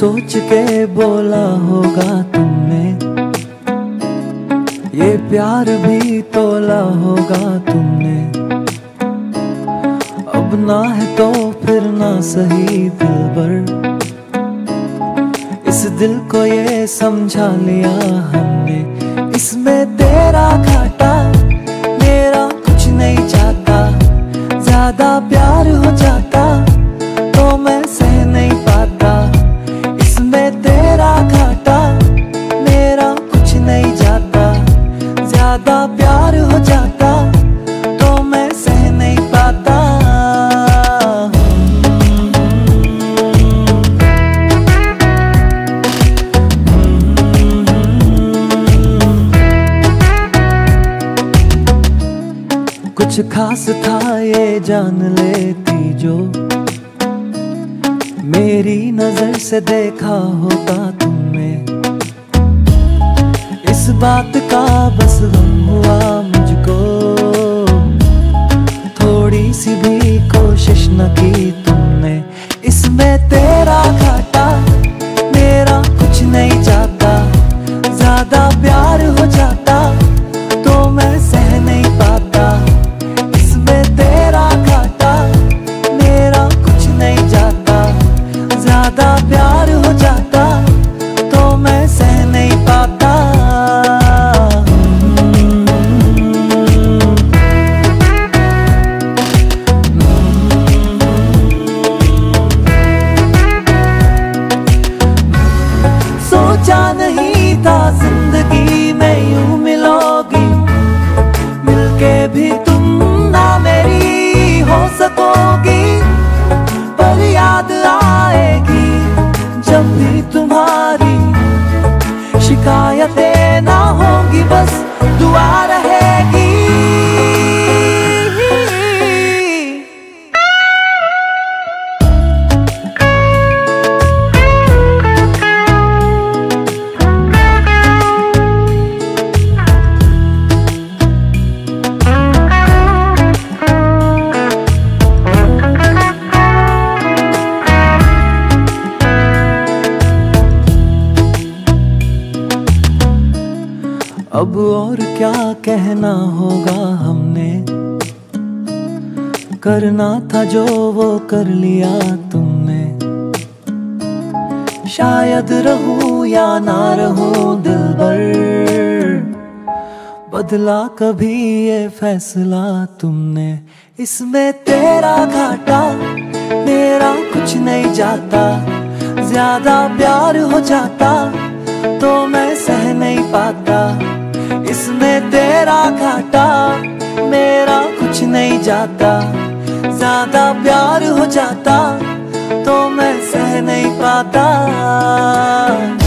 सोच के बोला होगा तुमने, ये प्यार भी तोला होगा तुमने। अब ना है तो फिर ना सही दिलबर, इस दिल को ये समझा लिया हमने। इसमें तेरा घाटा मेरा कुछ नहीं जाता, ज्यादा प्यार हो जाता तो मैं सह नहीं पाता। इसमें तेरा घाटा मेरा कुछ नहीं जाता, ज्यादा प्यार हो जाता तो मैं सह नहीं पाता। कुछ खास था ये जान लेती जो, मेरी नजर से देखा होता तुमने। इस बात का बस गम हुआ मुझको, थोड़ी सी भी कोशिश न की तुमने। इसमें तेरा घाटा मेरा कुछ नहीं जाता, ज्यादा प्यार हो जाता तो मैं सह नहीं पाता। इसमें तेरा घाटा मेरा कुछ नहीं जाता, ज्यादा प्यार हो जाता तो मैं सह नहीं पाता। सोचा नहीं था जिंदगी में यूं मिलोगी, मिलके भी तुम ना मेरी हो सकोगी। पर याद आएगी जब भी तुम्हारी, शिकायतें ना होंगी बस दुआ रहेगी। अब और क्या कहना होगा हमने, करना था जो वो कर लिया तुमने। शायद रहूं या ना रहूं दिलबर, बदला कभी ये फैसला तुमने। इसमें तेरा घाटा मेरा कुछ नहीं जाता, ज्यादा प्यार हो जाता तो मैं सह नहीं पाता। इसमें तेरा घाटा मेरा कुछ नहीं जाता, ज्यादा प्यार हो जाता तो मैं सह नहीं पाता।